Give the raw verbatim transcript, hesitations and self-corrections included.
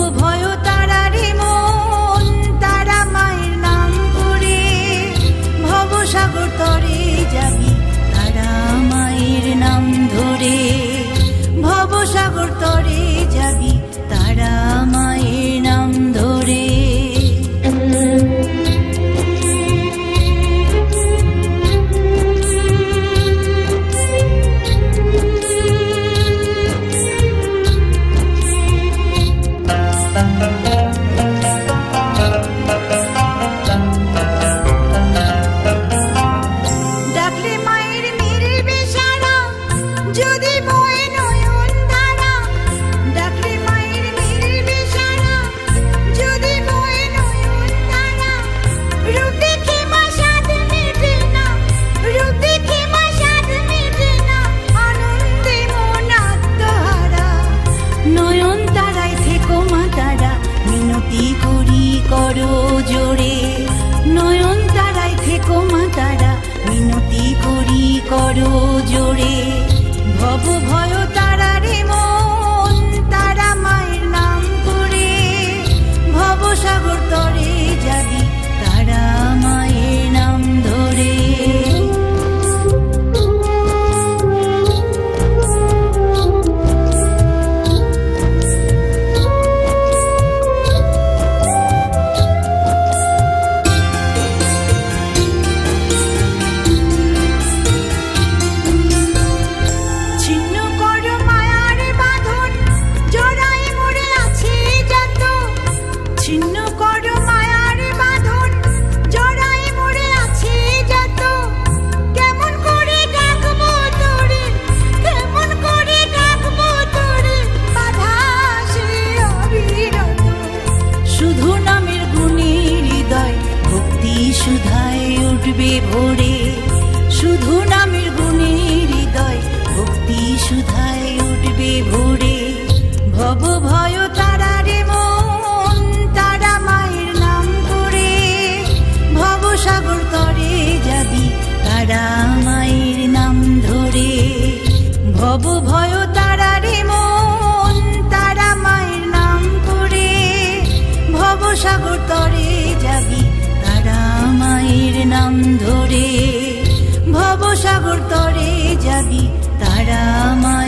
ভয় তারারে মন তারা মায়ের নাম করে ভবসাগর তরে যাবি তারা মায়ের নাম ধরে ভবসাগর তরে যাবি তারা মায়ের নাম ধরে করো জোরে নয়ন তারায় থেকো মা তারা মিনতি করি করো জোরে ভব ভয় তারারে মন তারা মায়ের নাম করে ভবসাগর তরে যাবি তারা মায়ের নাম ধরে ভোরে শুধু নামের গুণে হৃদয় ভক্তি সুধায় উঠবে ভোরে ভব ভয় তারারে মন তারা মায়ের নাম করে ভবসাগর তরে যাবি তারা মায়ের নাম ধরে ভব ভয় তারারে মন তারা মায়ের নাম করে ভবসাগর তরে যাবি তারা মায়ের নাম ধরে ভবসাগর তরে যাবি তারা মায়ের